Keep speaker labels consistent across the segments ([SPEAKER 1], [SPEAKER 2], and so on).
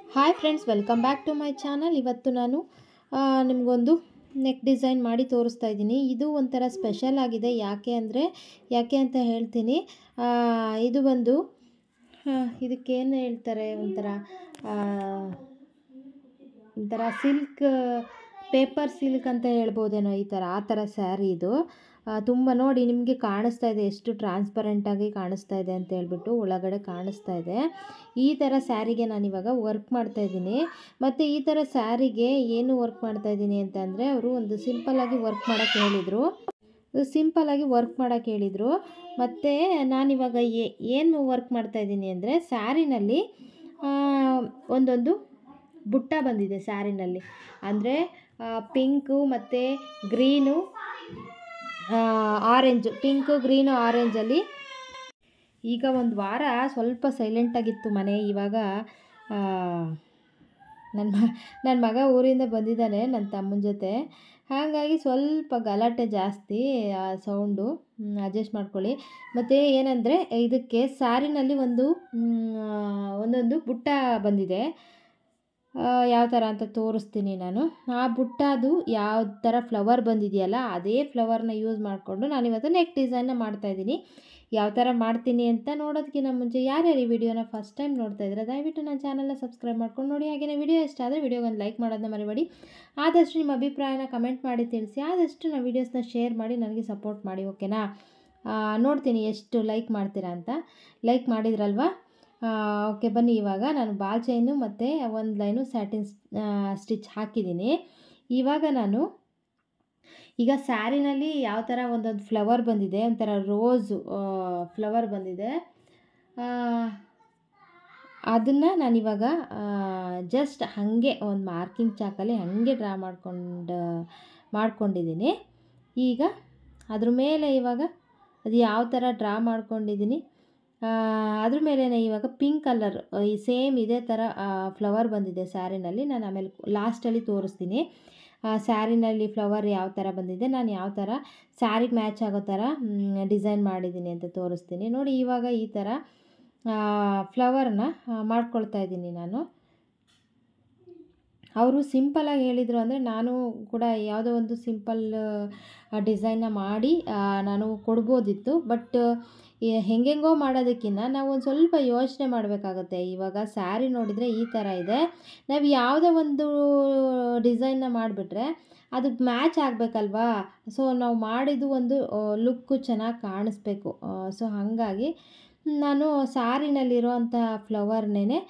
[SPEAKER 1] Hi friends, welcome back to my channel. ಇವತ್ತು ನಾನು ನಿಮಗೊಂದು ನೆಕ್ ಡಿಸೈನ್ ಮಾಡಿ ತೋರಿಸ್ತಾ ಇದ್ದೀನಿ. ಇದು ಒಂಥರ ಸ್ಪೆಷಲ್ ಆಗಿದೆ. ಯಾಕೆ ಅಂತ ಹೇಳ್ತೀನಿ. ಇದು ಬಂದು ಇದಕ್ಕೇನು ಹೇಳ್ತಾರೆ, ಒಂಥರ ಸಿಲ್ಕ್, ಪೇಪರ್ ಸಿಲ್ಕ್ ಅಂತ ಹೇಳ್ಬೋದೇನೋ, ಆ ಥರ ಸ್ಯಾರಿ ಇದು. ತುಂಬ ನೋಡಿ, ನಿಮಗೆ ಕಾಣಿಸ್ತಾ ಇದೆ ಎಷ್ಟು ಟ್ರಾನ್ಸ್ಪರೆಂಟಾಗಿ ಕಾಣಿಸ್ತಾ ಇದೆ ಅಂತ ಹೇಳ್ಬಿಟ್ಟು, ಒಳಗಡೆ ಕಾಣಿಸ್ತಾ ಇದೆ. ಈ ಥರ ಸ್ಯಾರಿಗೆ ನಾನಿವಾಗ ವರ್ಕ್ ಮಾಡ್ತಾಯಿದ್ದೀನಿ. ಮತ್ತು ಈ ಥರ ಸ್ಯಾರಿಗೆ ಏನು ವರ್ಕ್ ಮಾಡ್ತಾಯಿದ್ದೀನಿ ಅಂತಂದರೆ, ಅವರು ಒಂದು ಸಿಂಪಲ್ಲಾಗಿ ವರ್ಕ್ ಮಾಡೋಕ್ಕೆ ಹೇಳಿದರು. ಮತ್ತು ನಾನಿವಾಗ ಏನು ವರ್ಕ್ ಮಾಡ್ತಾಯಿದ್ದೀನಿ ಅಂದರೆ, ಸ್ಯಾರಿನಲ್ಲಿ ಒಂದೊಂದು ಬುಟ್ಟ ಬಂದಿದೆ ಸ್ಯಾರಿನಲ್ಲಿ. ಅಂದರೆ ಪಿಂಕು ಮತ್ತು ಗ್ರೀನು, ಆರೆಂಜು, ಪಿಂಕು ಗ್ರೀನು ಆರೆಂಜಲ್ಲಿ. ಈಗ ಒಂದು ವಾರ ಸ್ವಲ್ಪ ಸೈಲೆಂಟಾಗಿತ್ತು ಮನೆ. ಇವಾಗ ನನ್ನ ಮಗ ಊರಿಂದ ಬಂದಿದ್ದಾನೆ ನನ್ನ ತಮ್ಮನ ಜೊತೆ. ಹಾಗಾಗಿ ಸ್ವಲ್ಪ ಗಲಾಟೆ ಜಾಸ್ತಿ, ಸೌಂಡು ಅಡ್ಜಸ್ಟ್ ಮಾಡ್ಕೊಳ್ಳಿ. ಮತ್ತು ಏನಂದರೆ, ಇದಕ್ಕೆ ಸ್ಯಾರಿನಲ್ಲಿ ಒಂದೊಂದು ಬುಟ್ಟ ಬಂದಿದೆ. ಯಾವ ಥರ ಅಂತ ತೋರಿಸ್ತೀನಿ ನಾನು. ಆ ಬುಟ್ಟದು ಯಾವ ಥರ ಫ್ಲವರ್ ಬಂದಿದೆಯಲ್ಲ, ಅದೇ ಫ್ಲವರ್ನ ಯೂಸ್ ಮಾಡಿಕೊಂಡು ನಾನಿವತ್ತು ನೆಕ್ ಡಿಸೈನ್ನ ಮಾಡ್ತಾಯಿದ್ದೀನಿ. ಯಾವ ಥರ ಮಾಡ್ತೀನಿ ಅಂತ ನೋಡೋದಕ್ಕಿಂತ ಮುಂಚೆ, ಯಾರ್ಯಾರು ಈ ವಿಡಿಯೋನ ಫಸ್ಟ್ ಟೈಮ್ ನೋಡ್ತಾ ಇದ್ದಾರೆ ದಯವಿಟ್ಟು ನನ್ನ ಚಾನಲ್ನ ಸಬ್ಸ್ಕ್ರೈಬ್ ಮಾಡ್ಕೊಂಡು ನೋಡಿ. ಹಾಗೆಯೇ ವಿಡಿಯೋ ಇಷ್ಟ ಆದರೆ ವಿಡಿಯೋಗೊಂದು ಲೈಕ್ ಮಾಡೋದನ್ನ ಮರಿಬೇಡಿ. ಆದಷ್ಟು ನಿಮ್ಮ ಅಭಿಪ್ರಾಯನ ಕಮೆಂಟ್ ಮಾಡಿ ತಿಳಿಸಿ. ಆದಷ್ಟು ನನ್ನ ವೀಡಿಯೋಸ್ನ ಶೇರ್ ಮಾಡಿ ನನಗೆ ಸಪೋರ್ಟ್ ಮಾಡಿ, ಓಕೆನಾ? ನೋಡ್ತೀನಿ ಎಷ್ಟು ಲೈಕ್ ಮಾಡ್ತೀರಾ ಅಂತ. ಲೈಕ್ ಮಾಡಿದ್ರಲ್ವಾ? ಓಕೆ, ಬನ್ನಿ. ಇವಾಗ ನಾನು ಬಾಲ್ ಚೈನು ಮತ್ತು ಒಂದು ಲೈನು ಸ್ಯಾಟಿನ್ ಸ್ಟಿಚ್ ಹಾಕಿದ್ದೀನಿ. ಇವಾಗ ನಾನು ಸ್ಯಾರಿನಲ್ಲಿ ಯಾವ ಥರ ಒಂದೊಂದು ಫ್ಲವರ್ ಬಂದಿದೆ, ಒಂಥರ ರೋಸು ಫ್ಲವರ್ ಬಂದಿದೆ. ಅದನ್ನು ನಾನಿವಾಗ ಜಸ್ಟ್ ಹಾಗೆ ಒಂದು ಮಾರ್ಕಿಂಗ್ ಚಾಕಲ್ಲಿ ಹಾಗೆ ಡ್ರಾ ಮಾಡ್ಕೊಂಡಿದ್ದೀನಿ. ಈಗ ಅದ್ರ ಮೇಲೆ ಇವಾಗ ಅದು ಯಾವ ಥರ ಡ್ರಾ ಮಾಡ್ಕೊಂಡಿದ್ದೀನಿ, ಅದ್ರ ಮೇಲೇ ಇವಾಗ ಪಿಂಕ್ ಕಲರ್ ಈ ಸೇಮ್ ಇದೇ ಥರ ಫ್ಲವರ್ ಬಂದಿದೆ ಸ್ಯಾರಿನಲ್ಲಿ. ನಾನು ಆಮೇಲೆ ಲಾಸ್ಟಲ್ಲಿ ತೋರಿಸ್ತೀನಿ ಸ್ಯಾರಿನಲ್ಲಿ ಫ್ಲವರ್ ಯಾವ ಥರ ಬಂದಿದೆ, ನಾನು ಯಾವ ಥರ ಸ್ಯಾರಿಗೆ ಮ್ಯಾಚ್ ಆಗೋ ಥರ ಡಿಸೈನ್ ಮಾಡಿದ್ದೀನಿ ಅಂತ ತೋರಿಸ್ತೀನಿ. ನೋಡಿ, ಇವಾಗ ಈ ಥರ ಫ್ಲವರ್ನ ಮಾಡ್ಕೊಳ್ತಾ ಇದ್ದೀನಿ ನಾನು. ಅವರು ಸಿಂಪಲಾಗಿ ಹೇಳಿದರು ಅಂದರೆ ನಾನು ಕೂಡ ಯಾವುದೋ ಒಂದು ಸಿಂಪಲ್ ಡಿಸೈನ್ನ ಮಾಡಿ ನಾನು ಕೊಡ್ಬೋದಿತ್ತು. ಬಟ್ ಹೆಂಗೆಂಗೋ ಮಾಡೋದಕ್ಕಿಂತ ನಾವು ಒಂದು ಸ್ವಲ್ಪ ಯೋಚನೆ ಮಾಡಬೇಕಾಗುತ್ತೆ. ಇವಾಗ ಸ್ಯಾರಿ ನೋಡಿದರೆ ಈ ಥರ ಇದೆ, ನಾವು ಯಾವುದೋ ಒಂದು ಡಿಸೈನ್ನ ಮಾಡಿಬಿಟ್ರೆ ಅದಕ್ಕೆ ಮ್ಯಾಚ್ ಆಗಬೇಕಲ್ವಾ. ಸೊ ನಾವು ಮಾಡಿದ್ದು ಒಂದು ಲುಕ್ಕು ಚೆನ್ನಾಗಿ ಕಾಣಿಸ್ಬೇಕು. ಸೊ ಹಾಗಾಗಿ ನಾನು ಸ್ಯಾರಿನಲ್ಲಿರೋವಂಥ ಫ್ಲವರ್ನೇ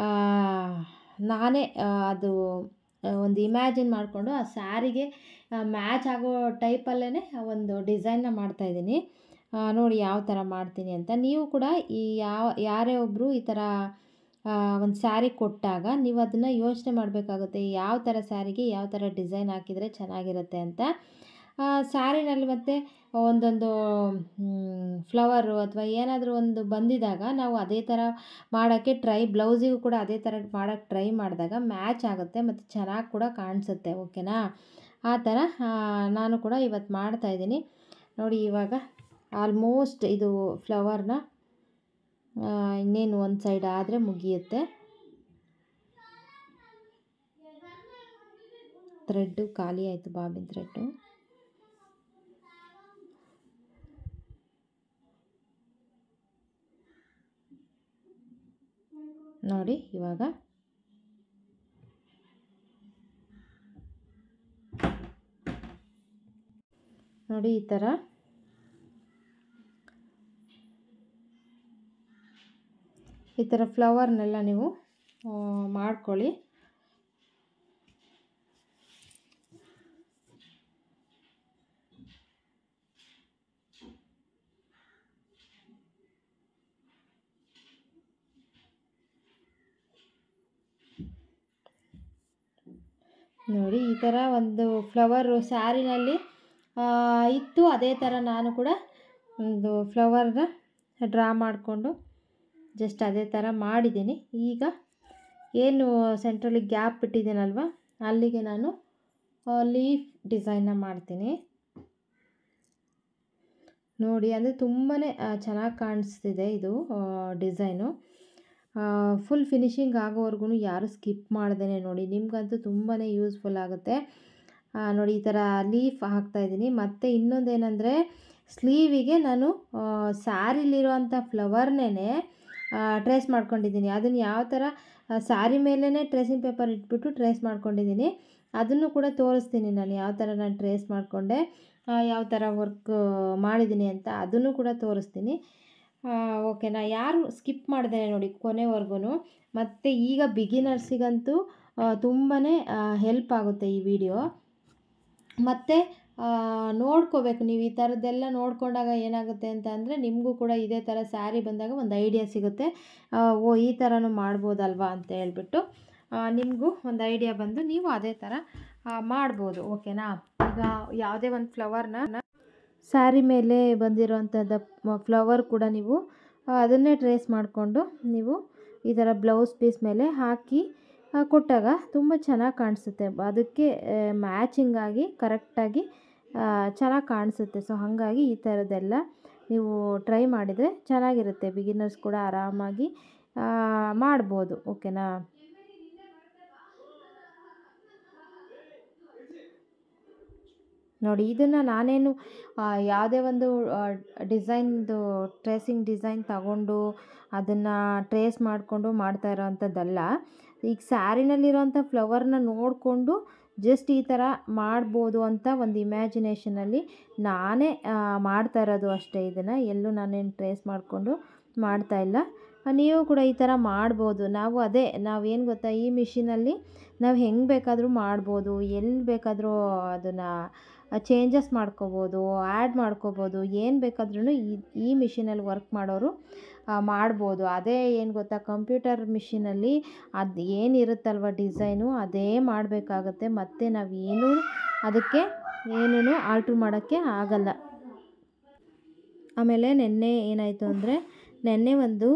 [SPEAKER 1] ನಾನೇ ಅದು ಒಂದು ಇಮ್ಯಾಜಿನ್ ಮಾಡಿಕೊಂಡು ಆ ಸ್ಯಾರಿಗೆ ಮ್ಯಾಚ್ ಆಗೋ ಟೈಪಲ್ಲೇ ಒಂದು ಡಿಸೈನ್ನ ಮಾಡ್ತಾಯಿದ್ದೀನಿ. ನೋಡಿ ಯಾವ ಥರ ಮಾಡ್ತೀನಿ ಅಂತ. ನೀವು ಕೂಡ ಯಾರೇ ಒಬ್ಬರು ಈ ಥರ ಒಂದು ಸ್ಯಾರಿ ಕೊಟ್ಟಾಗ ನೀವು ಅದನ್ನು ಯೋಚನೆ ಮಾಡಬೇಕಾಗುತ್ತೆ, ಯಾವ ಥರ ಸ್ಯಾರಿಗೆ ಯಾವ ಥರ ಡಿಸೈನ್ ಹಾಕಿದರೆ ಚೆನ್ನಾಗಿರುತ್ತೆ ಅಂತ. ಸ್ಯಾರಿನಲ್ಲಿ ಮತ್ತು ಒಂದೊಂದು ಫ್ಲವರು ಅಥವಾ ಏನಾದರೂ ಒಂದು ಬಂದಿದಾಗ ನಾವು ಅದೇ ಥರ ಮಾಡೋಕ್ಕೆ ಬ್ಲೌಸಿಗೂ ಕೂಡ ಅದೇ ಥರ ಮಾಡೋಕ್ಕೆ ಟ್ರೈ ಮಾಡಿದಾಗ ಮ್ಯಾಚ್ ಆಗುತ್ತೆ ಮತ್ತು ಚೆನ್ನಾಗಿ ಕೂಡ ಕಾಣಿಸುತ್ತೆ, ಓಕೆನಾ? ಆ ಥರ ನಾನು ಕೂಡ ಇವತ್ತು ಮಾಡ್ತಾಯಿದ್ದೀನಿ. ನೋಡಿ, ಇವಾಗ ಆಲ್ಮೋಸ್ಟ್ ಇದು ಫ್ಲವರ್ನ ಇನ್ನೇನು ಒಂದು ಸೈಡ್ ಆದರೆ ಮುಗಿಯುತ್ತೆ. ಥ್ರೆಡ್ಡು ಖಾಲಿ ಆಯಿತು, ಬಾಬಿನ್ ಥ್ರೆಡ್ಡು. ನೋಡಿ, ಇವಾಗ ನೋಡಿ ಈ ಥರ ಫ್ಲವರ್ನೆಲ್ಲ ನೀವು ಮಾಡ್ಕೊಳ್ಳಿ. ನೋಡಿ, ಈ ಥರ ಒಂದು ಫ್ಲವರು ಸ್ಯಾರಿನಲ್ಲಿ ಇತ್ತು. ಅದೇ ಥರ ನಾನು ಕೂಡ ಒಂದು ಫ್ಲವರ್ನ ಡ್ರಾ ಮಾಡಿಕೊಂಡು ಜಸ್ಟ್ ಅದೇ ಥರ ಮಾಡಿದ್ದೀನಿ. ಈಗ ಏನು ಸೆಂಟ್ರಲ್ಲಿ ಗ್ಯಾಪ್ ಬಿಟ್ಟಿದ್ದೀನಲ್ವ, ಅಲ್ಲಿಗೆ ನಾನು ಲೀಫ್ ಡಿಸೈನ್ನ ಮಾಡ್ತೀನಿ. ನೋಡಿ, ಅಂದರೆ ತುಂಬಾ ಚೆನ್ನಾಗಿ ಕಾಣಿಸ್ತಿದೆ ಇದು ಡಿಸೈನು. ಫುಲ್ ಫಿನಿಶಿಂಗ್ ಆಗೋವರೆಗೂ ಯಾರು ಸ್ಕಿಪ್ ಮಾಡ್ದೇ ನೋಡಿ, ನಿಮಗಂತೂ ತುಂಬಾ ಯೂಸ್ಫುಲ್ ಆಗುತ್ತೆ. ನೋಡಿ ಈ ಥರ ಲೀಫ್ ಹಾಕ್ತಾಯಿದ್ದೀನಿ. ಮತ್ತು ಇನ್ನೊಂದೇನೆಂದರೆ ಸ್ಲೀವಿಗೆ ನಾನು ಸ್ಯಾರಿಲಿರೋವಂಥ ಫ್ಲವರ್ನೇ ಟ್ರೇಸ್ ಮಾಡ್ಕೊಂಡಿದ್ದೀನಿ. ಅದನ್ನು ಯಾವ ಥರ ಸ್ಯಾರಿ ಮೇಲೇ ಟ್ರೇಸಿಂಗ್ ಪೇಪರ್ ಇಟ್ಬಿಟ್ಟು ಟ್ರೇಸ್ ಮಾಡ್ಕೊಂಡಿದ್ದೀನಿ. ಅದನ್ನು ಕೂಡ ತೋರಿಸ್ತೀನಿ ನಾನು ಯಾವ ಥರ ನಾನು ಟ್ರೇಸ್ ಮಾಡಿಕೊಂಡೆ, ಯಾವ ಥರ ವರ್ಕ್ ಮಾಡಿದ್ದೀನಿ ಅಂತ ಅದನ್ನು ಕೂಡ ತೋರಿಸ್ತೀನಿ. ಓಕೆನಾ? ಯಾರು ಸ್ಕಿಪ್ ಮಾಡಿದೆ ನೋಡಿ ಕೊನೆವರೆಗೂ. ಮತ್ತು ಈಗ ಬಿಗಿನರ್ಸಿಗಂತೂ ತುಂಬಾ ಹೆಲ್ಪ್ ಆಗುತ್ತೆ ಈ ವಿಡಿಯೋ. ಮತ್ತು ನೋಡ್ಕೋಬೇಕು ನೀವು, ಈ ಥರದ್ದೆಲ್ಲ ನೋಡ್ಕೊಂಡಾಗ ಏನಾಗುತ್ತೆ ಅಂತ ಅಂದರೆ ನಿಮಗೂ ಕೂಡ ಇದೇ ಥರ ಸ್ಯಾರಿ ಬಂದಾಗ ಒಂದು ಐಡಿಯಾ ಸಿಗುತ್ತೆ. ಓ ಈ ಥರನೂ ಮಾಡ್ಬೋದಲ್ವಾ ಅಂತ ಹೇಳ್ಬಿಟ್ಟು ನಿಮಗೂ ಒಂದು ಐಡಿಯಾ ಬಂದು ನೀವು ಅದೇ ಥರ ಮಾಡ್ಬೋದು. ಓಕೆನಾ? ಈಗ ಯಾವುದೇ ಒಂದು ಫ್ಲವರ್ನ ಸ್ಯಾರಿ ಮೇಲೆ ಬಂದಿರೋವಂಥದ್ದು ಫ್ಲವರ್ ಕೂಡ ನೀವು ಅದನ್ನೇ ಟ್ರೇಸ್ ಮಾಡಿಕೊಂಡು ನೀವು ಈ ಥರ ಬ್ಲೌಸ್ ಪೀಸ್ ಮೇಲೆ ಹಾಕಿ ಕೊಟ್ಟಾಗ ತುಂಬ ಚೆನ್ನಾಗಿ ಕಾಣಿಸುತ್ತೆ. ಅದಕ್ಕೆ ಮ್ಯಾಚಿಂಗಾಗಿ ಕರೆಕ್ಟಾಗಿ ಚೆನ್ನಾಗಿ ಕಾಣಿಸುತ್ತೆ. ಸೊ ಹಾಗಾಗಿ ಈ ಥರದ್ದೆಲ್ಲ ನೀವು ಟ್ರೈ ಮಾಡಿದರೆ ಚೆನ್ನಾಗಿರುತ್ತೆ. ಬಿಗಿನರ್ಸ್ ಕೂಡ ಆರಾಮಾಗಿ ಮಾಡ್ಬೋದು. ಓಕೆನಾ? ನೋಡಿ ಇದನ್ನು ನಾನೇನು ಯಾವುದೇ ಒಂದು ಡಿಸೈನ್ದು ಟ್ರೇಸಿಂಗ್ ಡಿಸೈನ್ ತಗೊಂಡು ಅದನ್ನು ಟ್ರೇಸ್ ಮಾಡಿಕೊಂಡು ಮಾಡ್ತಾ ಇರೋವಂಥದ್ದಲ್ಲ. ಈಗ ಸ್ಯಾರಿನಲ್ಲಿರೋವಂಥ ಫ್ಲವರ್ನ ನೋಡಿಕೊಂಡು ಜಸ್ಟ್ ಈ ಥರ ಮಾಡ್ಬೋದು ಅಂತ ಒಂದು ಇಮ್ಯಾಜಿನೇಷನಲ್ಲಿ ನಾನೇ ಮಾಡ್ತಾ ಇರೋದು ಅಷ್ಟೇ. ಇದನ್ನು ಎಲ್ಲೂ ನಾನೇನು ಟ್ರೇಸ್ ಮಾಡಿಕೊಂಡು ಮಾಡ್ತಾಯಿಲ್ಲ. ನೀವು ಕೂಡ ಈ ಥರ ಮಾಡ್ಬೋದು. ನಾವೇನು ಗೊತ್ತಾ, ಈ ಮಿಷಿನಲ್ಲಿ ನಾವು ಹೆಂಗೆ ಬೇಕಾದರೂ ಮಾಡ್ಬೋದು, ಎಲ್ಲಿ ಬೇಕಾದರೂ ಅದನ್ನು ಚೇಂಜಸ್ ಮಾಡ್ಕೋಬೋದು, ಆ್ಯಡ್ ಮಾಡ್ಕೋಬೋದು. ಏನು ಬೇಕಾದ್ರೂ ಈ ಮಿಷಿನಲ್ಲಿ ವರ್ಕ್ ಮಾಡೋರು ಮಾಡ್ಬೋದು. ಅದೇ ಏನು ಗೊತ್ತಾ, ಕಂಪ್ಯೂಟರ್ ಮಿಷಿನಲ್ಲಿ ಅದು ಏನಿರುತ್ತಲ್ವ ಡಿಸೈನು ಅದೇ ಮಾಡಬೇಕಾಗತ್ತೆ. ಮತ್ತು ನಾವೇನು ಅದಕ್ಕೆ ಏನೂ ಆಲ್ಟ್ರ್ ಮಾಡೋಕ್ಕೆ ಆಗಲ್ಲ. ಆಮೇಲೆ ನಿನ್ನೆ ಏನಾಯಿತು ಅಂದರೆ, ನಿನ್ನೆ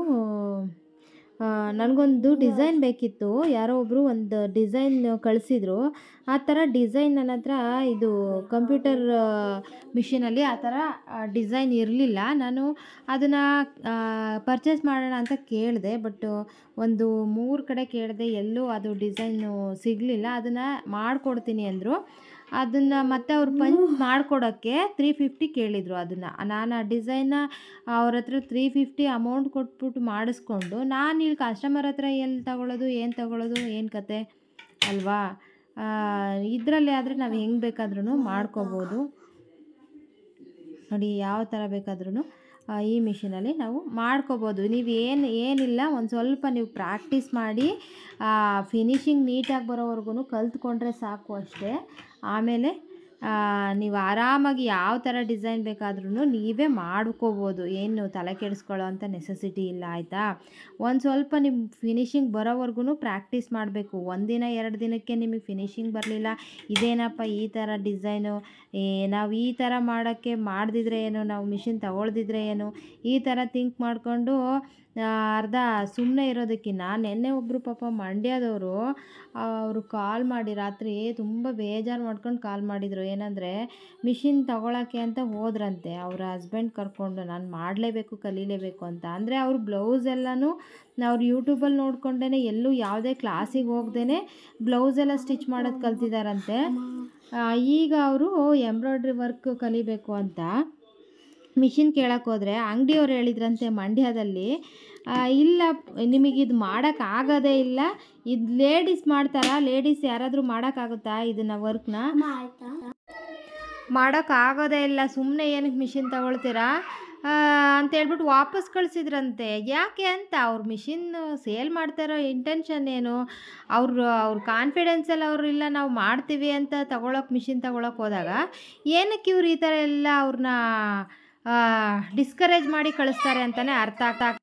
[SPEAKER 1] ನನಗೊಂದು ಡಿಸೈನ್ ಬೇಕಿತ್ತು. ಯಾರೋ ಒಬ್ಬರು ಒಂದು ಡಿಸೈನ್ ಕಳಿಸಿದ್ರು. ಆ ಥರ ಡಿಸೈನ್ ನನ್ನ ಹತ್ರ ಇದು ಕಂಪ್ಯೂಟರ್ ಮಿಷಿನಲ್ಲಿ ಆ ಥರ ಡಿಸೈನ್ ಇರಲಿಲ್ಲ. ನಾನು ಅದನ್ನು ಪರ್ಚೇಸ್ ಮಾಡೋಣ ಅಂತ ಕೇಳಿದೆ. ಬಟ್ ಒಂದು 3 ಕಡೆ ಕೇಳಿದೆ, ಎಲ್ಲೂ ಅದು ಡಿಸೈನು ಸಿಗಲಿಲ್ಲ. ಅದನ್ನು ಮಾಡಿಕೊಡ್ತೀನಿ ಅಂದರು. ಅದನ್ನು ಮತ್ತೆ ಅವ್ರು ಪಂಚ್ ಮಾಡಿಕೊಡೋಕ್ಕೆ 350 ಕೇಳಿದರು. ನಾನು ಆ ಡಿಸೈನ್ನ ಅವ್ರ ಹತ್ರ 350 ಅಮೌಂಟ್ ಕೊಟ್ಬಿಟ್ಟು ಮಾಡಿಸ್ಕೊಂಡು ನಾನು ಇಲ್ಲಿ ಕಸ್ಟಮರ್ ಹತ್ರ ಎಲ್ಲಿ ತಗೊಳ್ಳೋದು, ಏನು ಕತೆ ಅಲ್ವಾ? ಇದರಲ್ಲಿ ಆದರೆ ನಾವು ಹೆಂಗೆ ಬೇಕಾದ್ರೂ ಮಾಡ್ಕೋಬೋದು. ನೋಡಿ ಯಾವ ಥರ ಬೇಕಾದ್ರೂ ಈ ಮಿಷಿನಲ್ಲಿ ನಾವು ಮಾಡ್ಕೋಬೋದು. ಏನಿಲ್ಲ, ಒಂದು ಸ್ವಲ್ಪ ನೀವು ಪ್ರಾಕ್ಟೀಸ್ ಮಾಡಿ ಫಿನಿಶಿಂಗ್ ನೀಟಾಗಿ ಬರೋವರೆಗೂ ಕಲ್ತ್ಕೊಂಡ್ರೆ ಸಾಕು ಅಷ್ಟೇ. ಆಮೇಲೆ ನೀವು ಆರಾಮಾಗಿ ಯಾವ ಥರ ಡಿಸೈನ್ ಬೇಕಾದ್ರೂ ನೀವೇ ಮಾಡ್ಕೋಬೋದು. ಏನು ತಲೆ ಕೆಡಿಸ್ಕೊಳ್ಳೋ ಅಂಥ ನೆಸೆಸಿಟಿ ಇಲ್ಲ, ಆಯಿತಾ? ಒಂದು ಸ್ವಲ್ಪ ನಿಮ್ಮ ಫಿನಿಶಿಂಗ್ ಬರೋವರೆಗೂ ಪ್ರಾಕ್ಟೀಸ್ ಮಾಡಬೇಕು. 1 ದಿನ 2 ದಿನಕ್ಕೆ ನಿಮಗೆ ಫಿನಿಶಿಂಗ್ ಬರಲಿಲ್ಲ, ಇದೇನಪ್ಪ ಈ ಥರ ಡಿಸೈನು, ನಾವು ಈ ಥರ ಮಾಡದಿದ್ರೆ ಏನು, ನಾವು ಮಿಷಿನ್ ತಗೊಳ್ದಿದ್ರೆ ಏನು, ಈ ಥರ ಥಿಂಕ್ ಮಾಡಿಕೊಂಡು ಅರ್ಧ ಸುಮ್ಮನೆ ಇರೋದಕ್ಕಿಂತ ನೆನ್ನೆ ಒಬ್ಬರು ಪಾಪ ಮಂಡ್ಯದವರು ಅವರು ಕಾಲ್ ಮಾಡಿ ರಾತ್ರಿ ತುಂಬ ಬೇಜಾರು ಮಾಡ್ಕೊಂಡು ಕಾಲ್ ಮಾಡಿದರು. ಏನಂದರೆ ಮಿಷಿನ್ ತಗೊಳ್ಳೋಕ್ಕೆ ಅಂತ ಹೋದ್ರಂತೆ ಅವರ ಹಸ್ಬೆಂಡ್ ಕರ್ಕೊಂಡು. ನಾನು ಮಾಡಲೇಬೇಕು, ಕಲೀಲೇಬೇಕು ಅಂತ. ಅಂದರೆ ಅವರು ಬ್ಲೌಸ್ ಎಲ್ಲನೂ ಅವ್ರು ಯೂಟ್ಯೂಬಲ್ಲಿ ನೋಡ್ಕೊಂಡೇ, ಎಲ್ಲೂ ಯಾವುದೇ ಕ್ಲಾಸಿಗೆ ಹೋಗ್ದೇ ಬ್ಲೌಸೆಲ್ಲ ಸ್ಟಿಚ್ ಮಾಡೋದು ಕಲ್ತಿದ್ದಾರಂತೆ. ಈಗ ಅವರು ಎಂಬ್ರಾಯ್ಡ್ರಿ ವರ್ಕ್ ಕಲಿಬೇಕು ಅಂತ ಮಿಷಿನ್ ಕೇಳಕ್ಕೆ ಹೋದರೆ ಅಂಗಡಿಯವ್ರು ಹೇಳಿದ್ರಂತೆ ಮಂಡ್ಯದಲ್ಲಿ, ಇಲ್ಲ ನಿಮಗಿದು ಮಾಡೋಕ್ಕಾಗೋದೇ ಇಲ್ಲ, ಇದು ಲೇಡೀಸ್ ಮಾಡ್ತಾರಾ, ಲೇಡೀಸ್ ಯಾರಾದರೂ ಮಾಡೋಕ್ಕಾಗುತ್ತಾ ಇದನ್ನು ವರ್ಕ್ನ? ಮಾಡೋಕ್ಕಾಗೋದೇ ಇಲ್ಲ, ಸುಮ್ಮನೆ ಏನಕ್ಕೆ ಮಿಷಿನ್ ತಗೊಳ್ತೀರಾ ಅಂತೇಳ್ಬಿಟ್ಟು ವಾಪಸ್ ಕಳಿಸಿದ್ರಂತೆ. ಯಾಕೆ ಅಂತ, ಅವ್ರ ಮಿಷಿನ್ ಸೇಲ್ ಮಾಡ್ತಾರೋ ಇಂಟೆನ್ಷನ್ ಏನು, ಅವ್ರ ಕಾನ್ಫಿಡೆನ್ಸಲ್ಲಿ ಅವರು ಇಲ್ಲ ನಾವು ಮಾಡ್ತೀವಿ ಅಂತ ಮಿಷಿನ್ ತಗೊಳಕ್ಕೆ ಹೋದಾಗ ಏನಕ್ಕೆ ಇವ್ರು ಈ ಥರ ಎಲ್ಲ ಅವ್ರನ್ನ ಡಿಸ್ಕರೇಜ್ ಮಾಡಿ ಕಳಿಸ್ತಾರೆ ಅಂತಲೇ ಅರ್ಥ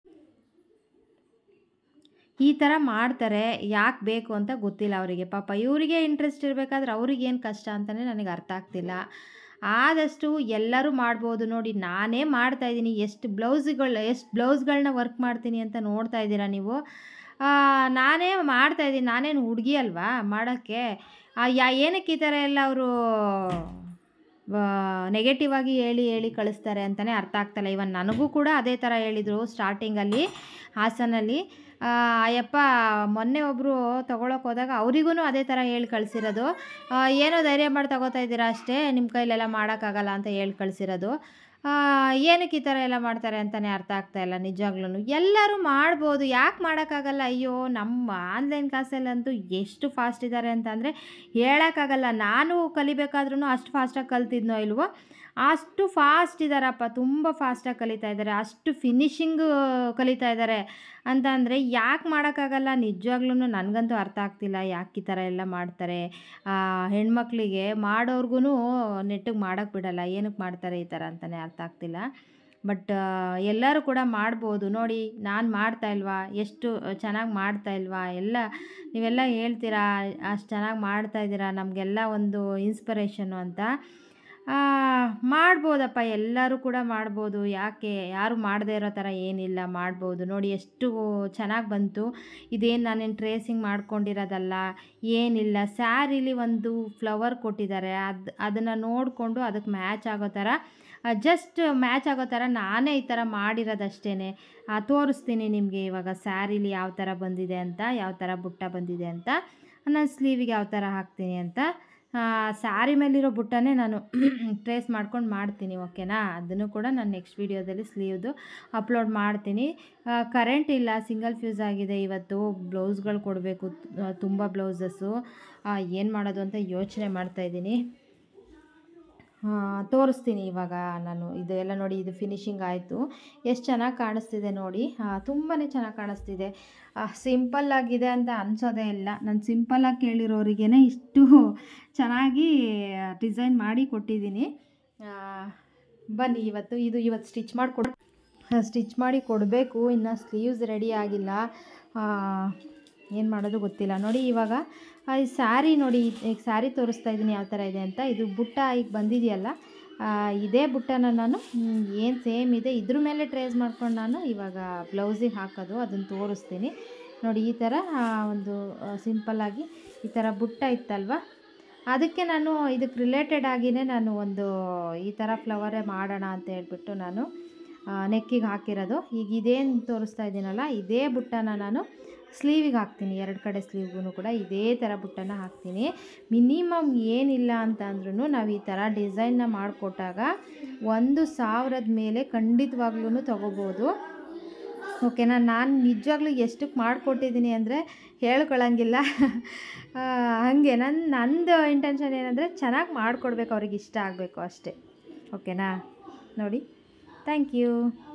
[SPEAKER 1] ಈ ಥರ ಮಾಡ್ತಾರೆ. ಯಾಕೆ ಬೇಕು ಅಂತ ಗೊತ್ತಿಲ್ಲ ಅವರಿಗೆ. ಪಾಪ ಇವರಿಗೆ ಇಂಟ್ರೆಸ್ಟ್ ಇರಬೇಕಾದ್ರೆ ಅವ್ರಿಗೇನು ಕಷ್ಟ ಅಂತಲೇ ನನಗೆ ಅರ್ಥ ಆಗ್ತಿಲ್ಲ. ಆದಷ್ಟು ಎಲ್ಲರೂ ಮಾಡ್ಬೋದು. ನೋಡಿ ನಾನೇ ಮಾಡ್ತಾಯಿದ್ದೀನಿ, ಎಷ್ಟು ಬ್ಲೌಸ್ಗಳನ್ನ ವರ್ಕ್ ಮಾಡ್ತೀನಿ ಅಂತ ನೋಡ್ತಾ ಇದ್ದೀರಾ ನೀವು. ನಾನೇ ಮಾಡ್ತಾಯಿದ್ದೀನಿ, ನಾನೇನು ಹುಡುಗಿ ಅಲ್ವಾ ಮಾಡೋಕ್ಕೆ. ಏನಕ್ಕೆ ಈ ಥರ ಎಲ್ಲ ಅವರು ನೆಗೆಟಿವ್ ಆಗಿ ಹೇಳಿ ಹೇಳಿ ಕಳಿಸ್ತಾರೆ ಅಂತಲೇ ಅರ್ಥ ಆಗ್ತಾಯಿಲ್ಲ. ಇವನ್ ನನಗೂ ಕೂಡ ಅದೇ ಥರ ಹೇಳಿದರು ಸ್ಟಾರ್ಟಿಂಗಲ್ಲಿ ಹಾಸನಲ್ಲಿ. ಅಯ್ಯಪ್ಪ ಮೊನ್ನೆ ಒಬ್ಬರು ತೊಗೊಳಕ್ಕೆ ಹೋದಾಗ ಅವರಿಗೂ ಅದೇ ಥರ ಹೇಳಿ ಕಳಿಸಿರೋದು. ಏನೋ ಧೈರ್ಯ ಮಾಡಿ ತಗೋತಾ ಇದ್ದೀರಾ ಅಷ್ಟೇ, ನಿಮ್ಮ ಕೈಲೆಲ್ಲ ಮಾಡೋಕ್ಕಾಗಲ್ಲ ಅಂತ ಹೇಳಿ ಕಳಿಸಿರೋದು. ಏನಕ್ಕೆ ಈ ಥರ ಎಲ್ಲ ಮಾಡ್ತಾರೆ ಅಂತಲೇ ಅರ್ಥ ಆಗ್ತಾಯಿಲ್ಲ ನಿಜವಾಗ್ಲೂ. ಎಲ್ಲರೂ ಮಾಡ್ಬೋದು, ಯಾಕೆ ಮಾಡೋಕ್ಕಾಗಲ್ಲ? ಅಯ್ಯೋ ನಮ್ಮ ಆನ್ಲೈನ್ ಕ್ಲಾಸಲ್ಲಂತೂ ಎಷ್ಟು ಫಾಸ್ಟ್ ಇದ್ದಾರೆ ಅಂತಂದರೆ ಹೇಳೋಕ್ಕಾಗಲ್ಲ. ನಾನು ಕಲಿಬೇಕಾದ್ರೂ ಅಷ್ಟು ಫಾಸ್ಟಾಗಿ ಕಲ್ತಿದ್ನೋ ಇಲ್ವೋ, ಅಷ್ಟು ಫಾಸ್ಟ್ ಇದ್ದಾರಪ್ಪ, ತುಂಬ ಫಾಸ್ಟಾಗಿ ಕಲಿತಾ ಇದ್ದಾರೆ, ಅಷ್ಟು ಫಿನಿಶಿಂಗು ಕಲಿತಾ ಇದ್ದಾರೆ ಅಂತ ಅಂದರೆ ಯಾಕೆ ಮಾಡೋಕ್ಕಾಗಲ್ಲ? ನಿಜವಾಗ್ಲೂ ನನಗಂತೂ ಅರ್ಥ ಆಗ್ತಿಲ್ಲ ಯಾಕೆ ಈ ಥರ ಎಲ್ಲ ಮಾಡ್ತಾರೆ. ಹೆಣ್ಮಕ್ಳಿಗೆ ಮಾಡೋರ್ಗು ನೆಟ್ಟಿಗೆ ಮಾಡೋಕ್ಕೆ ಬಿಡಲ್ಲ, ಏನಕ್ಕೆ ಮಾಡ್ತಾರೆ ಈ ಥರ ಅಂತಲೇ ಅರ್ಥ ಆಗ್ತಿಲ್ಲ. ಬಟ್ ಎಲ್ಲರೂ ಕೂಡ ಮಾಡ್ಬೋದು ನೋಡಿ. ನಾನು ಮಾಡ್ತಾ ಇಲ್ವಾ, ಎಷ್ಟು ಚೆನ್ನಾಗಿ ಮಾಡ್ತಾ ಇಲ್ವಾ, ಎಲ್ಲ ನೀವೆಲ್ಲ ಹೇಳ್ತೀರಾ ಅಷ್ಟು ಚೆನ್ನಾಗಿ ಮಾಡ್ತಾಯಿದ್ದೀರಾ, ನಮಗೆಲ್ಲ ಒಂದು ಇನ್ಸ್ಪಿರೇಷನ್ನು ಅಂತ. ಮಾಡ್ಬೋದಪ್ಪ, ಎಲ್ಲರೂ ಕೂಡ ಮಾಡ್ಬೋದು, ಯಾಕೆ ಯಾರು ಮಾಡದೇ ಇರೋ ಥರ ಏನಿಲ್ಲ, ಮಾಡ್ಬೋದು ನೋಡಿ. ಎಷ್ಟು ಚೆನ್ನಾಗಿ ಬಂತು. ಇದೇನು ನಾನೇನು ಟ್ರೇಸಿಂಗ್ ಮಾಡ್ಕೊಂಡಿರೋದಲ್ಲ, ಏನಿಲ್ಲ. ಸ್ಯಾರಿಲಿ ಒಂದು ಫ್ಲವರ್ ಕೊಟ್ಟಿದ್ದಾರೆ, ಅದನ್ನು ನೋಡಿಕೊಂಡು ಅದಕ್ಕೆ ಮ್ಯಾಚ್ ಆಗೋ ಥರ, ಜಸ್ಟ್ ಮ್ಯಾಚ್ ಆಗೋ ಥರ ನಾನೇ ಈ ಥರ ಮಾಡಿರೋದಷ್ಟೇ. ತೋರಿಸ್ತೀನಿ ನಿಮಗೆ ಇವಾಗ ಸ್ಯಾರಿಲಿ ಯಾವ ಥರ ಬಂದಿದೆ ಅಂತ, ಯಾವ ಥರ ಬುಟ್ಟ ಬಂದಿದೆ ಅಂತ, ನಾನು ಸ್ಲೀವಿಗೆ ಯಾವ ಥರ ಹಾಕ್ತೀನಿ ಅಂತ. ಸ್ಯಾರಿ ಮೇಲಿರೋ ಬುಟ್ಟನೇ ನಾನು ಟ್ರೇಸ್ ಮಾಡ್ಕೊಂಡು ಮಾಡ್ತೀನಿ, ಓಕೆನಾ? ಅದನ್ನು ಕೂಡ ನಾನು ನೆಕ್ಸ್ಟ್ ವೀಡಿಯೋದಲ್ಲಿ ಸ್ಲೀವ್ದು ಅಪ್ಲೋಡ್ ಮಾಡ್ತೀನಿ. ಕರೆಂಟ್ ಇಲ್ಲ, ಸಿಂಗಲ್ ಫ್ಯೂಸ್ ಆಗಿದೆ ಇವತ್ತು. ಬ್ಲೌಸ್ಗಳು ಕೊಡಬೇಕು, ತುಂಬ ಬ್ಲೌಸಸ್ಸು. ಏನು ಮಾಡೋದು ಅಂತ ಯೋಚನೆ ಮಾಡ್ತಾಯಿದ್ದೀನಿ. ತೋರಿಸ್ತೀನಿ ಇವಾಗ ನಾನು. ಇದು ಎಲ್ಲ ನೋಡಿ, ಇದು ಫಿನಿಶಿಂಗ್ ಆಯಿತು. ಎಷ್ಟು ಚೆನ್ನಾಗಿ ಕಾಣಿಸ್ತಿದೆ ನೋಡಿ, ತುಂಬಾ ಚೆನ್ನಾಗಿ ಕಾಣಿಸ್ತಿದೆ. ಸಿಂಪಲ್ಲಾಗಿದೆ ಅಂತ ಅನಿಸೋದೇ ಇಲ್ಲ. ನಾನು ಸಿಂಪಲ್ಲಾಗಿ ಕೇಳಿರೋರಿಗೇ ಇಷ್ಟು ಚೆನ್ನಾಗಿ ಡಿಸೈನ್ ಮಾಡಿ ಕೊಟ್ಟಿದ್ದೀನಿ. ಬನ್ನಿ ಇವತ್ತು ಸ್ಟಿಚ್ ಮಾಡಿ ಕೊಡಬೇಕು. ಇನ್ನು ಸ್ಲೀವ್ಸ್ ರೆಡಿ ಆಗಿಲ್ಲ, ಏನು ಮಾಡೋದು ಗೊತ್ತಿಲ್ಲ. ನೋಡಿ ಇವಾಗ ಈ ಸ್ಯಾರಿ ನೋಡಿ, ಈಗ ಸ್ಯಾರಿ ತೋರಿಸ್ತಾ ಇದ್ದೀನಿ ಯಾವ ಥರ ಇದೆ ಅಂತ. ಇದು ಬುಟ್ಟ ಈಗ ಬಂದಿದೆಯಲ್ಲ, ಇದೇ ಬುಟ್ಟನ ನಾನು ಏನು ಸೇಮ್ ಇದೆ ಇದ್ರ ಮೇಲೆ ಟ್ರೇಸ್ ಮಾಡ್ಕೊಂಡು ನಾನು ಇವಾಗ ಬ್ಲೌಸಿಗೆ ಹಾಕೋದು, ಅದನ್ನು ತೋರಿಸ್ತೀನಿ ನೋಡಿ. ಈ ಥರ ಒಂದು ಸಿಂಪಲ್ಲಾಗಿ ಈ ಥರ ಬುಟ್ಟ ಇತ್ತಲ್ವ, ಅದಕ್ಕೆ ನಾನು ಇದಕ್ಕೆ ರಿಲೇಟೆಡ್ ಆಗಿಯೇ ನಾನು ಒಂದು ಈ ಥರ ಫ್ಲವರೇ ಮಾಡೋಣ ಅಂತ ಹೇಳ್ಬಿಟ್ಟು ನಾನು ನೆಕ್ಕಿಗೆ ಹಾಕಿರೋದು. ಈಗ ಇದೇನು ತೋರಿಸ್ತಾ ಇದ್ದೀನಲ್ಲ, ಇದೇ ಬುಟ್ಟನ ನಾನು ಸ್ಲೀವಿಗೆ ಹಾಕ್ತೀನಿ. 2 ಕಡೆ ಸ್ಲೀವ್ಗೂ ಕೂಡ ಇದೇ ಥರ ಬುಟ್ಟನ ಹಾಕ್ತೀನಿ. ಮಿನಿಮಮ್ ಏನಿಲ್ಲ ಅಂತ ಅಂದ್ರೂ ನಾವು ಈ ಥರ ಡಿಸೈನ್ನ ಮಾಡಿಕೊಟ್ಟಾಗ 1,000 ಮೇಲೆ ಖಂಡಿತವಾಗ್ಲೂ ತೊಗೋಬೋದು, ಓಕೆನಾ? ನಾನು ನಿಜವಾಗ್ಲೂ ಎಷ್ಟಕ್ಕೆ ಮಾಡಿಕೊಟ್ಟಿದ್ದೀನಿ ಅಂದರೆ ಹೇಳ್ಕೊಳಂಗಿಲ್ಲ. ಹಾಗೆ ನಂದು ಇಂಟೆನ್ಷನ್ ಏನಂದರೆ ಚೆನ್ನಾಗಿ ಮಾಡಿಕೊಡ್ಬೇಕು, ಅವ್ರಿಗೆ ಇಷ್ಟ ಆಗಬೇಕು ಅಷ್ಟೇ, ಓಕೆನಾ? ನೋಡಿ, ಥ್ಯಾಂಕ್ ಯು.